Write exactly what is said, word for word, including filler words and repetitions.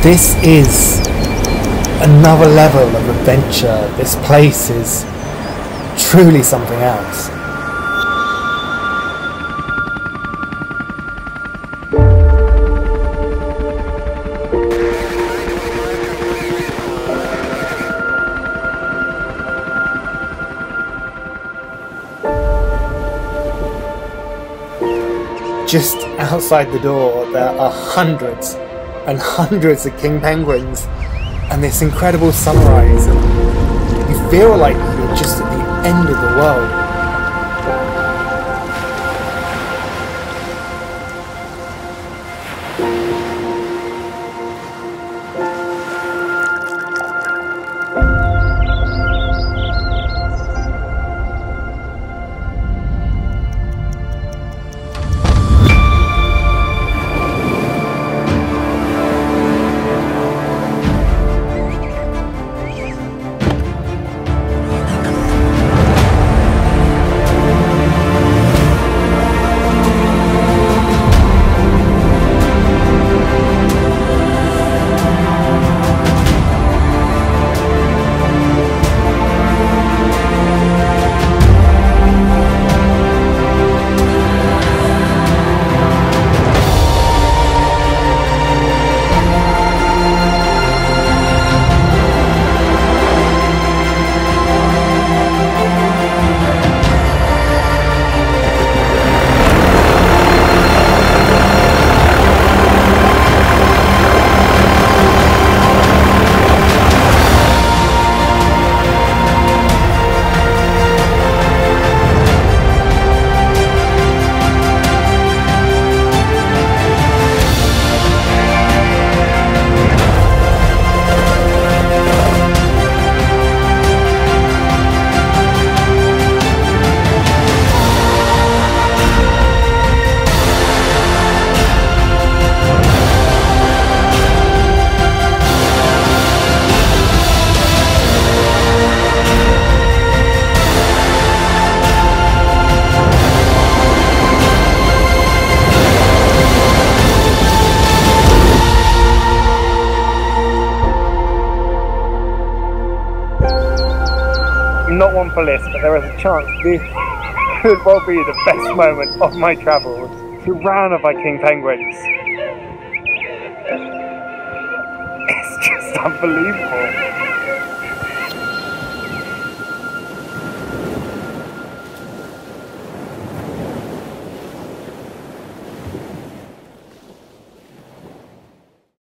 This is another level of adventure. This place is truly something else. Just outside the door there are hundreds and hundreds of king penguins and this incredible sunrise, and you feel like you're just at the end of the world. Not one for lists, but there is a chance this could well be the best moment of my travels. Surrounded by king penguins. It's just unbelievable.